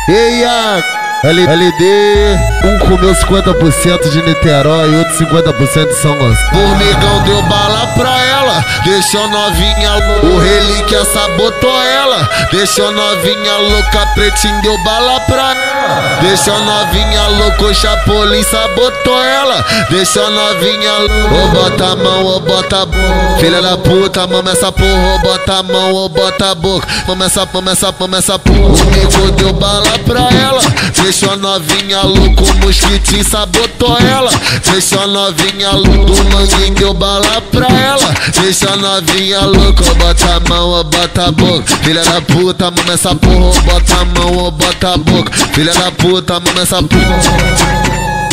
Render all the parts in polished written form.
Ei, LD, um comeu 50% de Niterói e outro 50% de São Gonçalo. Formigão deu bala pra ela, deixou novinha louca. O relíquia sabotou ela, deixou novinha louca. Pretinho deu bala pra ela, deixou novinha louca. O Chapolin sabotou ela, deixou novinha louca. Ô bota a mão, ô bota a boca, filha da puta, mama essa porra. Ô bota a mão, ô bota a boca, mama essa porra. Formigo deu bala pra ela, deixou novinha louco, o mosquitinho sabotou ela. Deixou novinha louco, o manguinho deu bala pra ela. Deixou novinha louco, bota a mão, ou bota a boca, filha da puta, mama essa porra. Bota a mão, ou bota a boca, filha da puta, mama essa porra.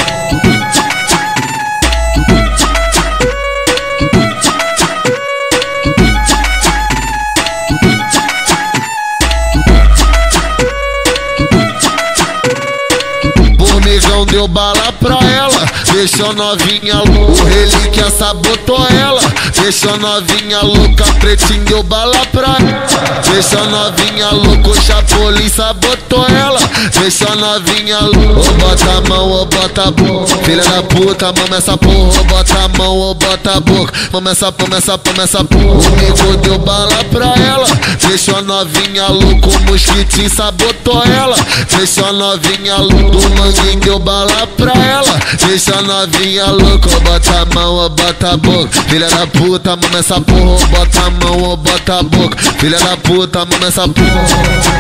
Formigão deu bala pra ela, deixou novinha louca. O relíquia sabotou ela, deixou novinha louca. Pretinho deu bala pra ela, deixou novinha louca. O Chapolin sabotou ela, deixou novinha louca. Ô bota a mão, ô bota a boca, filha da puta, mama essa porra. Ô bota a mão, ô bota a boca, mama essa porra. Formigo deu bala pra ela, deixou novinha louca. O mosquitinho sabotou ela, deixou novinha louca. O manguinho deu bala pra ela, deixa novinha louca. Bota a mão, ou bota a boca, filha da puta, mama essa porra. Bota a mão, ou bota a boca, filha da puta, mama essa porra.